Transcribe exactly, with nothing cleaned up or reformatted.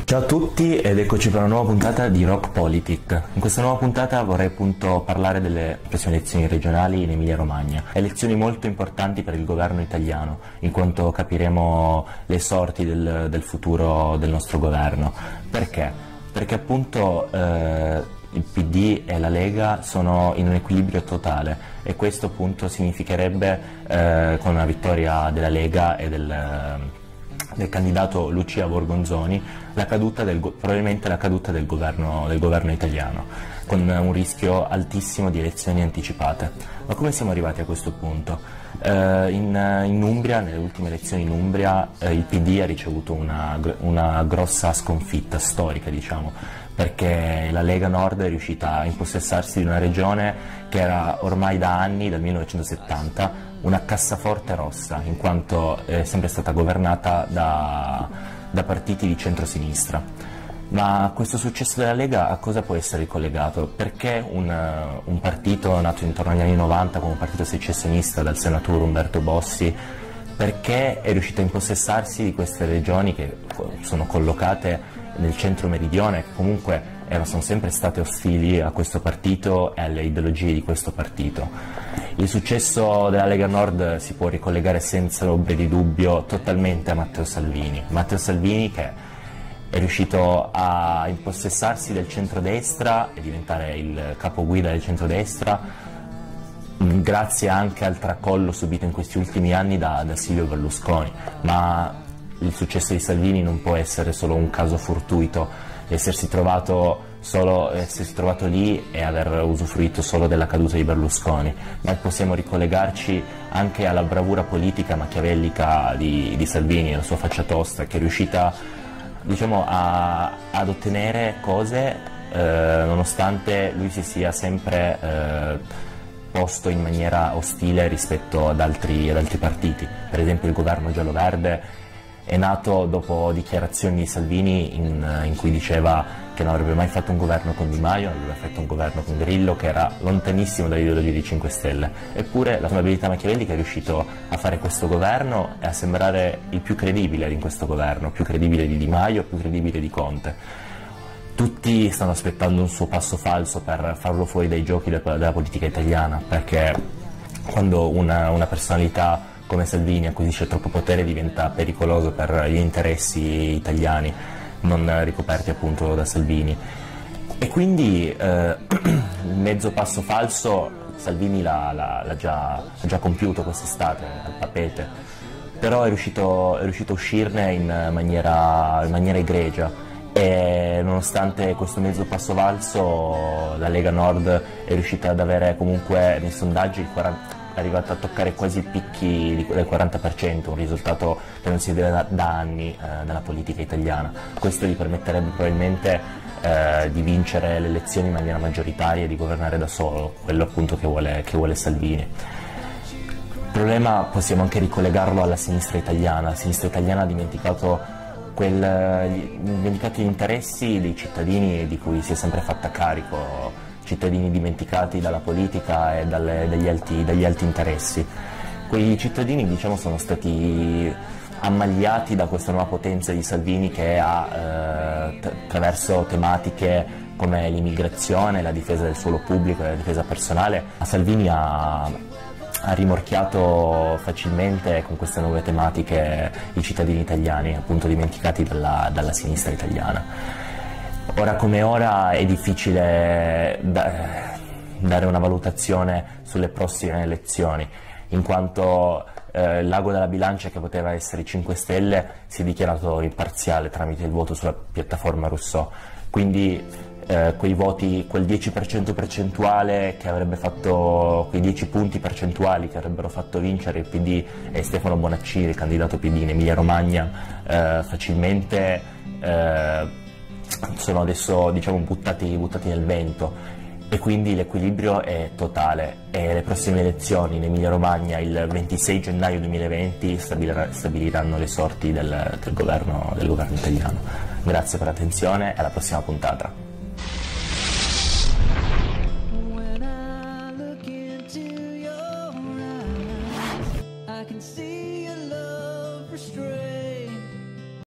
Ciao a tutti ed eccoci per una nuova puntata di Rock Politic. In questa nuova puntata vorrei appunto parlare delle prossime elezioni regionali in Emilia Romagna. Elezioni molto importanti per il governo italiano, in quanto capiremo le sorti del, del futuro del nostro governo. Perché? Perché appunto eh, il P D e la Lega sono in un equilibrio totale e questo appunto significherebbe eh, con una vittoria della Lega e del... del candidato Lucia Borgonzoni, la caduta del, probabilmente la caduta del governo, del governo italiano, con un rischio altissimo di elezioni anticipate. Ma come siamo arrivati a questo punto? Eh, in, in Umbria, nelle ultime elezioni in Umbria, eh, il P D ha ricevuto una, una grossa sconfitta storica, diciamo, perché la Lega Nord è riuscita a impossessarsi di una regione che era ormai da anni, dal millenovecentosettanta, una cassaforte rossa, in quanto è sempre stata governata da, da partiti di centrosinistra. Ma questo successo della Lega a cosa può essere ricollegato? Perché un, un partito nato intorno agli anni novanta come un partito secessionista dal senatore Umberto Bossi, perché è riuscito a impossessarsi di queste regioni che sono collocate nel centro meridione, che comunque erano, sono sempre state ostili a questo partito e alle ideologie di questo partito. Il successo della Lega Nord si può ricollegare senza ombra di dubbio totalmente a Matteo Salvini. Matteo Salvini che è riuscito a impossessarsi del centrodestra e diventare il capoguida del centrodestra grazie anche al tracollo subito in questi ultimi anni da, da Silvio Berlusconi. Ma il successo di Salvini non può essere solo un caso fortuito, essersi trovato, solo, essersi trovato lì e aver usufruito solo della caduta di Berlusconi, ma possiamo ricollegarci anche alla bravura politica machiavellica di, di Salvini, la sua faccia tosta, che è riuscita, diciamo, a, ad ottenere cose eh, nonostante lui si sia sempre eh, posto in maniera ostile rispetto ad altri, ad altri partiti. Per esempio il governo giallo-verde è nato dopo dichiarazioni di Salvini in, in cui diceva che non avrebbe mai fatto un governo con Di Maio, non avrebbe fatto un governo con Grillo, che era lontanissimo dall'ideologia dei cinque Stelle. Eppure la sua abilità machiavellica è riuscito a fare questo governo e a sembrare il più credibile in questo governo, più credibile di Di Maio, più credibile di Conte. Tutti stanno aspettando un suo passo falso per farlo fuori dai giochi della, della politica italiana, perché quando una, una personalità come Salvini acquisisce troppo potere diventa pericoloso per gli interessi italiani non ricoperti appunto da Salvini. E quindi eh, il mezzo passo falso Salvini l'ha già, già compiuto quest'estate al Papete, però è riuscito, è riuscito a uscirne in maniera, in maniera egregia e nonostante questo mezzo passo falso la Lega Nord è riuscita ad avere comunque nei sondaggi il quaranta è arrivata a toccare quasi i picchi del quaranta per cento, un risultato che non si vede da, da anni eh, nella politica italiana. Questo gli permetterebbe probabilmente eh, di vincere le elezioni in maniera maggioritaria e di governare da solo, quello appunto che vuole, che vuole Salvini. Il problema possiamo anche ricollegarlo alla sinistra italiana. La sinistra italiana ha dimenticato, quel, dimenticato gli interessi dei cittadini di cui si è sempre fatta carico, cittadini dimenticati dalla politica e dalle, dagli, alti, dagli alti interessi. Quei cittadini, diciamo, sono stati ammagliati da questa nuova potenza di Salvini che ha, eh, attraverso tematiche come l'immigrazione, la difesa del suolo pubblico e la difesa personale, a Salvini ha, ha rimorchiato facilmente con queste nuove tematiche i cittadini italiani, appunto dimenticati dalla, dalla sinistra italiana. Ora come ora è difficile da, dare una valutazione sulle prossime elezioni, in quanto eh, l'ago della bilancia, che poteva essere i cinque Stelle, si è dichiarato imparziale tramite il voto sulla piattaforma Rousseau. Quindi eh, quei voti, quel dieci per cento percentuale che avrebbe fatto, quei dieci punti percentuali che avrebbero fatto vincere il P D e Stefano Bonaccini, il candidato P D in Emilia Romagna, eh, facilmente eh, sono adesso, diciamo, buttati, buttati nel vento, e quindi l'equilibrio è totale e le prossime elezioni in Emilia Romagna il ventisei gennaio duemilaventi stabiliranno le sorti del, del, governo, del governo italiano. Grazie per l'attenzione e alla prossima puntata. I can see your love restrained.